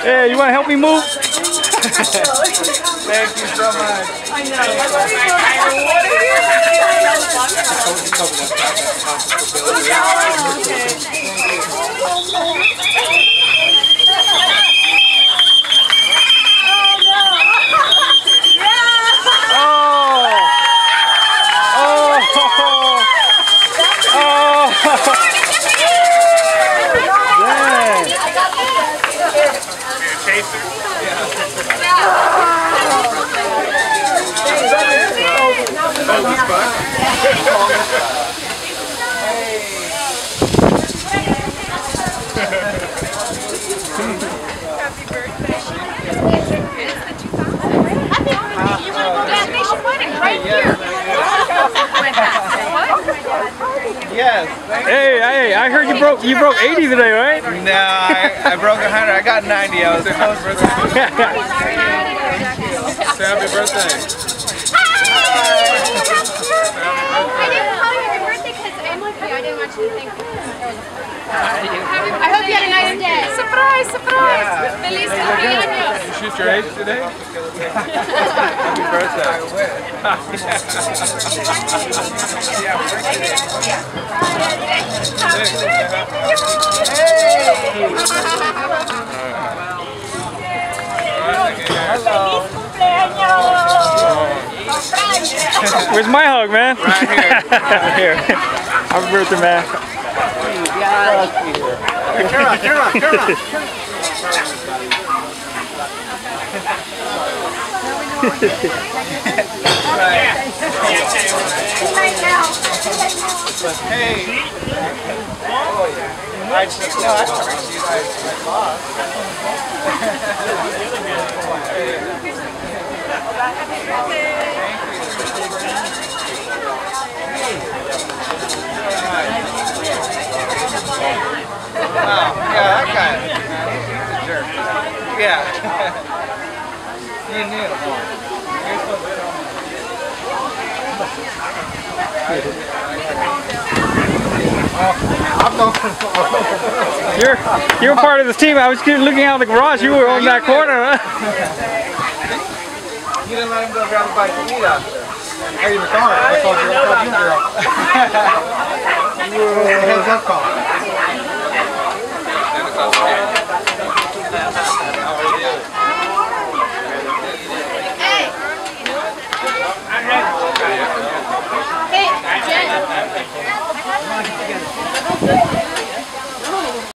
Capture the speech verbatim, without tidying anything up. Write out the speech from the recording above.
Hey, you want to help me move? Thank you so much. I Yes. Hey, hey, I heard you broke you broke eighty today, right? No, I, I broke one hundred. I got ninety. I was close for that. Say happy birthday. I didn't call you happy birthday because Emily, I didn't want you to think. I hope you had a nice day. Surprise, surprise. Yeah. Feliz cumpleaños. You shoot your age today? Happy birthday. I wish. Where's my hug, man? Right here. Right here. Happy birthday, man. Turn on, turn on, turn on. Hey. Oh, yeah. I just, no, I sorry. I, I lost. Wow, yeah, that guy. He's a jerk. Yeah. You knew. You're supposed to tell me. You're you're part of this team. I was looking out of the garage. You were on that corner, huh? You didn't let him go grab a bite to eat after. I didn't even call her. I called you. I called you, girl.